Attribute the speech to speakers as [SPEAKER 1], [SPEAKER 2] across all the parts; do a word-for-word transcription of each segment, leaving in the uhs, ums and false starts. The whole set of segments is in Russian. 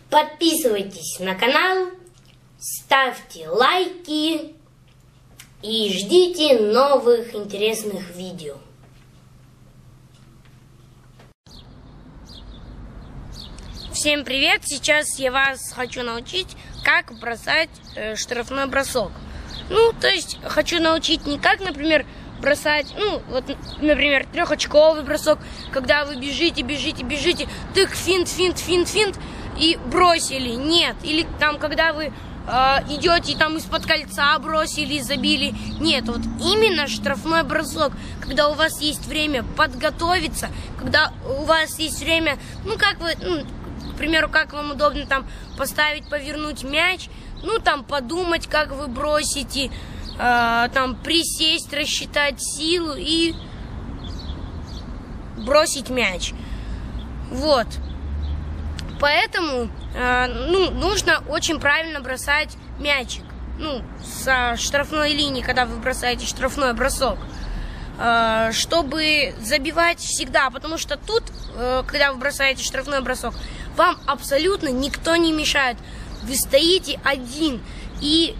[SPEAKER 1] Подписывайтесь на канал, ставьте лайки и ждите новых интересных видео. Всем привет! Сейчас я вас хочу научить, как бросать э, штрафной бросок. Ну, то есть, хочу научить не как, например, бросать, ну, вот, например, трехочковый бросок, когда вы бежите, бежите, бежите, тык, финт, финт, финт, финт, и бросили. Нет. Или там, когда вы э, идете, там из-под кольца бросили, забили. Нет, вот именно штрафной бросок, когда у вас есть время подготовиться, когда у вас есть время, ну, как вы, ну, к примеру, как вам удобно там поставить, повернуть мяч, ну, там подумать, как вы бросите, э, там присесть, рассчитать силу и бросить мяч. Вот. Поэтому э, ну, нужно очень правильно бросать мячик. Ну, со штрафной линии, когда вы бросаете штрафной бросок. Э, чтобы забивать всегда. Потому что тут, э, когда вы бросаете штрафной бросок, вам абсолютно никто не мешает. Вы стоите один и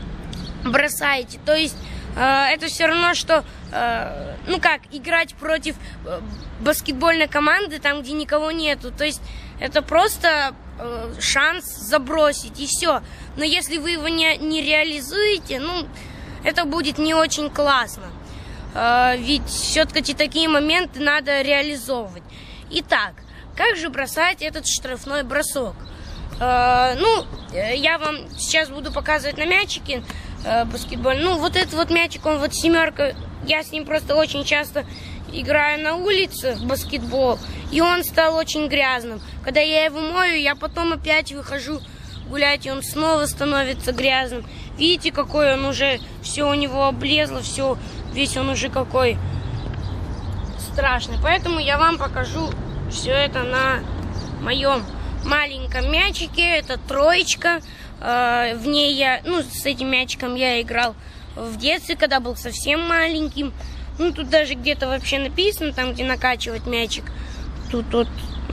[SPEAKER 1] бросаете. То есть э, это все равно, что, э, ну как, играть против э, баскетбольной команды, там, где никого нету. То есть это просто э, шанс забросить, и все. Но если вы его не, не реализуете, ну, это будет не очень классно. Э, ведь все-таки такие моменты надо реализовывать. Итак, как же бросать этот штрафной бросок? Э, ну, я вам сейчас буду показывать на мячике э, баскетбольный. Ну, вот этот вот мячик, он вот семерка. Я с ним просто очень часто играю на улице в баскетбол, и он стал очень грязным. Когда я его мою, я потом опять выхожу гулять, и он снова становится грязным. Видите, какой он уже, все у него облезло, все, весь он уже какой страшный. Поэтому я вам покажу все это на моем маленьком мячике. Это троечка. Э, в ней я, ну, с этим мячиком я играл в детстве, когда был совсем маленьким. Ну, тут даже где-то вообще написано, там, где накачивать мячик. Тут, тут,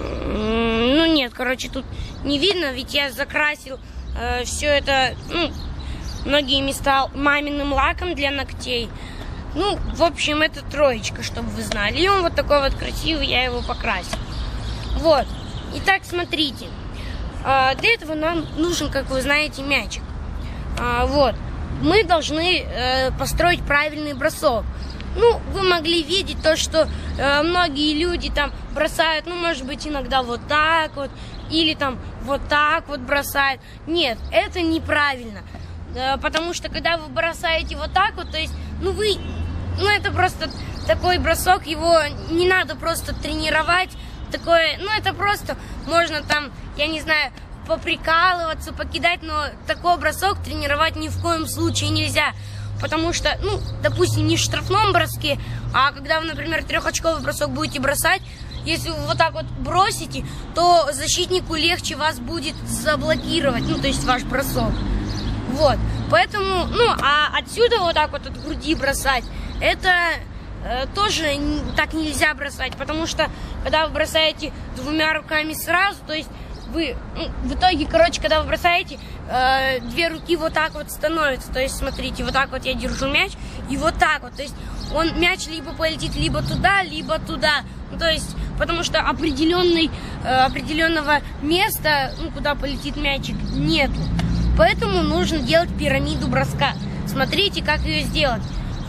[SPEAKER 1] ну, нет, короче, тут не видно, ведь я закрасил э, все это, ну, многие места маминым лаком для ногтей. Ну, в общем, это троечка, чтобы вы знали. И он вот такой вот красивый, я его покрасил. Вот. Итак, смотрите. Э, для этого нам нужен, как вы знаете, мячик. Э, вот. Мы должны э, построить правильный бросок. Ну, вы могли видеть то, что э, многие люди там бросают, ну, может быть, иногда вот так вот, или там вот так вот бросают. Нет, это неправильно, э, потому что когда вы бросаете вот так вот, то есть, ну, вы, ну, это просто такой бросок, его не надо просто тренировать, такое, ну, это просто можно там, я не знаю, поприкалываться, покидать, но такой бросок тренировать ни в коем случае нельзя. Потому что, ну, допустим, не в штрафном броске, а когда вы, например, трехочковый бросок будете бросать, если вы вот так вот бросите, то защитнику легче вас будет заблокировать, ну, то есть ваш бросок. Вот, поэтому, ну, а отсюда вот так вот от груди бросать, это э, тоже так нельзя бросать, потому что, когда вы бросаете двумя руками сразу, то есть вы, ну, в итоге, короче, когда вы бросаете, э, две руки вот так вот становятся. То есть, смотрите, вот так вот я держу мяч, и вот так вот. То есть, он, мяч либо полетит либо туда, либо туда. Ну, то есть, потому что определенный, э, определенного места, ну, куда полетит мячик, нету. Поэтому нужно делать пирамиду броска. Смотрите, как ее сделать.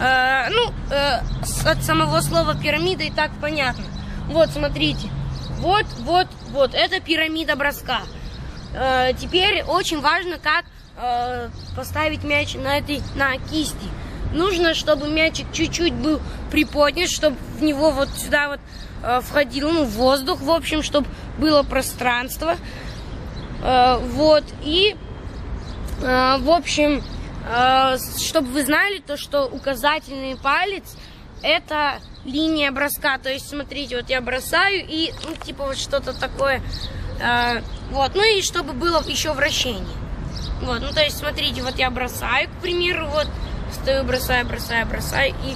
[SPEAKER 1] Э, ну, э, от самого слова пирамида и так понятно. Вот, смотрите. Вот, вот, вот, это пирамида броска. Э, теперь очень важно, как э, поставить мяч на этой, на кисти. Нужно, чтобы мячик чуть-чуть был приподнят, чтобы в него вот сюда вот э, входил, ну, воздух, в общем, чтобы было пространство. Э, вот, и, э, в общем, э, чтобы вы знали, то, что указательный палец — это линия броска. То есть, смотрите, вот я бросаю и, ну, типа вот что-то такое. Э, вот, ну и чтобы было еще вращение. Вот, ну то есть, смотрите, вот я бросаю, к примеру, вот, стою, бросаю, бросаю, бросаю и...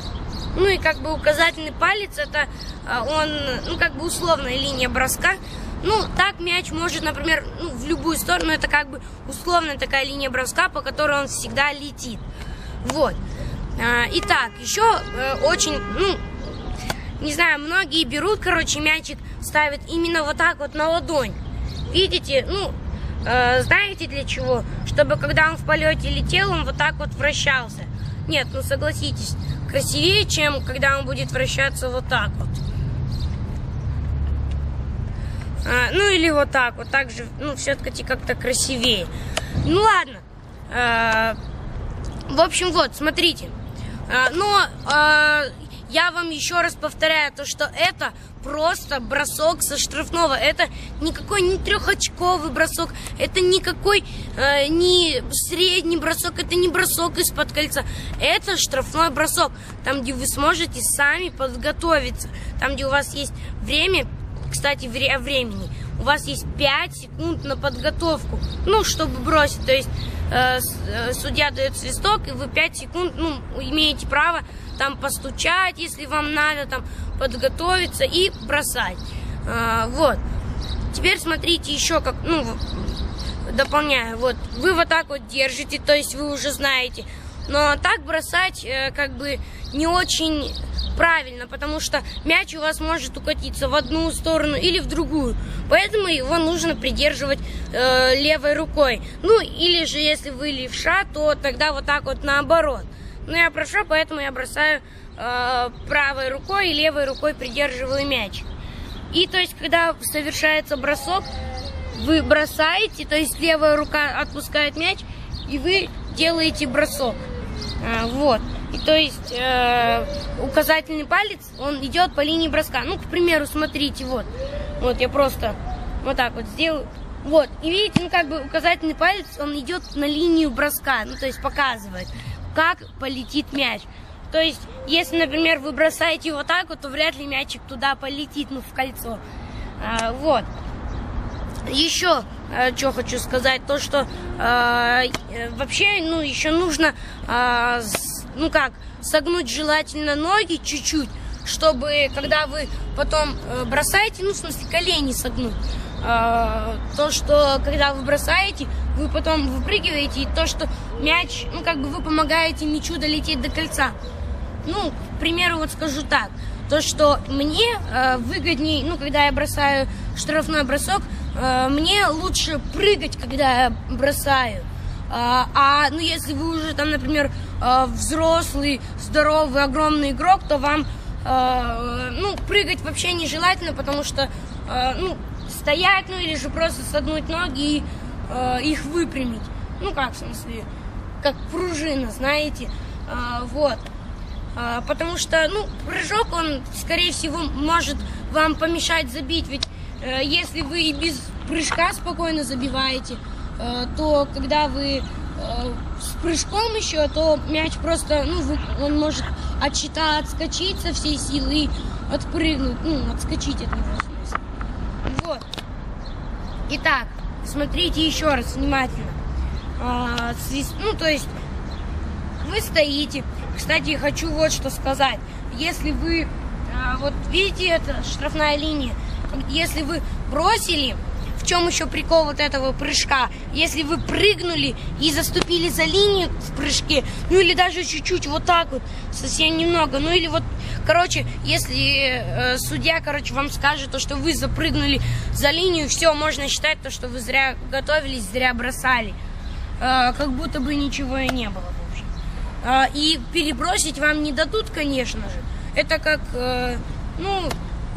[SPEAKER 1] Ну и как бы указательный палец, это он, ну как бы условная линия броска. Ну, так мяч может, например, ну, в любую сторону, это как бы условная такая линия броска, по которой он всегда летит. Вот. Итак, еще очень, ну, не знаю, многие берут, короче, мячик ставят именно вот так вот на ладонь. Видите, ну, знаете для чего? Чтобы когда он в полете летел, он вот так вот вращался. Нет, ну согласитесь, красивее, чем когда он будет вращаться вот так вот. А, ну или вот так, вот так же, ну все-таки как-то красивее. Ну ладно. А, в общем, вот, смотрите. А, но а, я вам еще раз повторяю, то, что это просто бросок со штрафного. Это никакой не трехочковый бросок, это никакой э, не средний бросок, это не бросок из-под кольца. Это штрафной бросок, там, где вы сможете сами подготовиться, там, где у вас есть время. Кстати, о времени. У вас есть пять секунд на подготовку, ну, чтобы бросить. То есть э, судья дает свисток, и вы пять секунд, ну, имеете право там постучать, если вам надо, там, подготовиться и бросать. Э, вот. Теперь смотрите еще как, ну, дополняю. Вот, вы вот так вот держите, то есть вы уже знаете. Но так бросать, э, как бы, не очень правильно, потому что мяч у вас может укатиться в одну сторону или в другую. Поэтому его нужно придерживать э, левой рукой. Ну, или же, если вы левша, то тогда вот так вот наоборот. Но я правша, поэтому я бросаю э, правой рукой и левой рукой придерживаю мяч. И, то есть, когда совершается бросок, вы бросаете, то есть левая рука отпускает мяч, и вы делаете бросок. Э, вот. И то есть э, указательный палец, он идет по линии броска. Ну, к примеру, смотрите, вот. Вот я просто вот так вот сделаю. Вот. И видите, ну как бы указательный палец, он идет на линию броска. Ну, то есть показывает, как полетит мяч. То есть, если, например, вы бросаете вот так вот, то вряд ли мячик туда полетит, ну, в кольцо. А, вот. Еще э, что хочу сказать, то, что э, вообще, ну, еще нужно... Э, ну как, согнуть желательно ноги чуть-чуть, чтобы, когда вы потом э, бросаете, ну, в смысле, колени согнуть, э, то, что, когда вы бросаете, вы потом выпрыгиваете, и то, что мяч, ну, как бы вы помогаете мячу долететь до кольца. Ну, к примеру, вот скажу так, то, что мне э, выгоднее, ну, когда я бросаю штрафной бросок, э, мне лучше прыгать, когда я бросаю. А, а, ну, если вы уже там, например, взрослый, здоровый, огромный игрок, то вам, ну, прыгать вообще нежелательно, потому что, ну, стоять, ну, или же просто согнуть ноги и их выпрямить. Ну, как, в смысле, как пружина, знаете, вот. Потому что, ну, прыжок, он, скорее всего, может вам помешать забить, ведь если вы и без прыжка спокойно забиваете, то когда вы э, с прыжком еще, то мяч просто, ну, вы, он может от щита отскочить со всей силы и отпрыгнуть, ну, отскочить от него, в смысле. Вот. Итак, смотрите еще раз внимательно. А, свист, ну, то есть, вы стоите. Кстати, хочу вот что сказать. Если вы, а, вот видите, это штрафная линия, если вы бросили... В чем еще прикол вот этого прыжка? Если вы прыгнули и заступили за линию в прыжке, ну или даже чуть-чуть вот так вот, совсем немного, ну или вот, короче, если э, судья, короче, вам скажет, то, что вы запрыгнули за линию, все, можно считать, то, что вы зря готовились, зря бросали. Э, как будто бы ничего и не было, в общем. Э, и перебросить вам не дадут, конечно же. Это как, э, ну...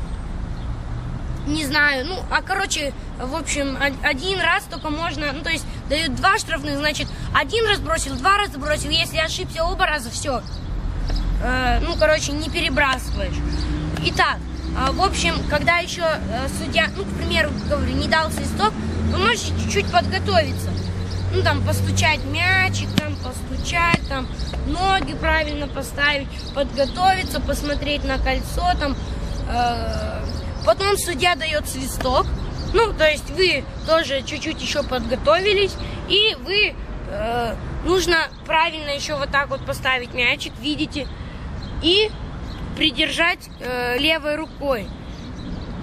[SPEAKER 1] Не знаю, ну, а короче, в общем, один раз только можно, ну, то есть, дают два штрафных, значит, один раз бросил, два раза бросил, если ошибся оба раза, все. Э, ну, короче, не перебрасываешь. Итак, э, в общем, когда еще э, судья, ну, к примеру, говорю, не дал свисток, вы можете чуть-чуть подготовиться. Ну, там, постучать мячик, там, постучать, там, ноги правильно поставить, подготовиться, посмотреть на кольцо, там, э, потом судья дает свисток, ну, то есть вы тоже чуть-чуть еще подготовились, и вы, э, нужно правильно еще вот так вот поставить мячик, видите, и придержать э, левой рукой.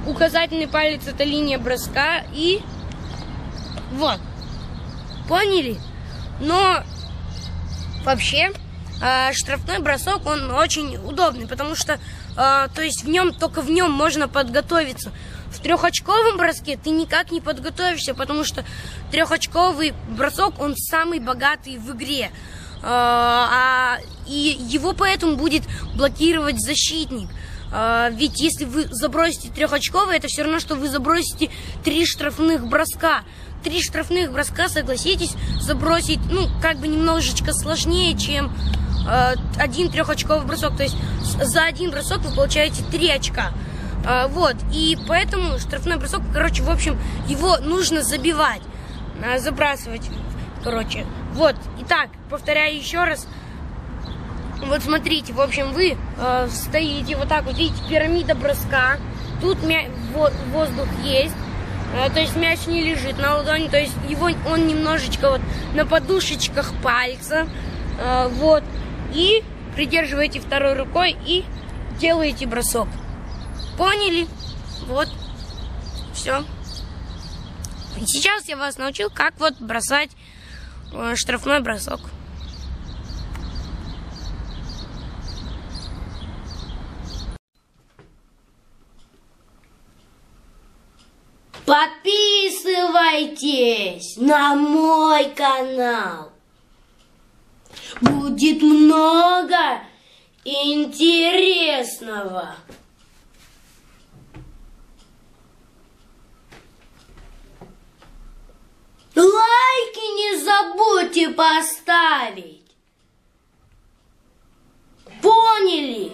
[SPEAKER 1] указательный палец это линия броска и вот. Поняли? Но вообще э, штрафной бросок, он очень удобный, потому что, э, то есть в нем, только в нем можно подготовиться. В трехочковом броске ты никак не подготовишься, потому что трехочковый бросок, он самый богатый в игре. Э, а, и его поэтому будет блокировать защитник. Э, ведь если вы забросите трехочковый, это все равно, что вы забросите три штрафных броска. Три штрафных броска, согласитесь, забросить, ну, как бы немножечко сложнее, чем э, один трехочковый бросок. То есть за один бросок вы получаете три очка. Э, вот, и поэтому штрафной бросок, короче, в общем, его нужно забивать, э, забрасывать, короче. Вот, итак, повторяю еще раз. Вот смотрите, в общем, вы э, стоите вот так вот, видите, пирамида броска. Тут мя- во- воздух есть. То есть мяч не лежит на ладони, то есть его, он немножечко вот на подушечках пальца, вот, и придерживаете второй рукой и делаете бросок. Поняли? Вот, все. Сейчас я вас научил, как вот бросать штрафной бросок. Подписывайтесь на мой канал. Будет много интересного. Лайки не забудьте поставить. Поняли?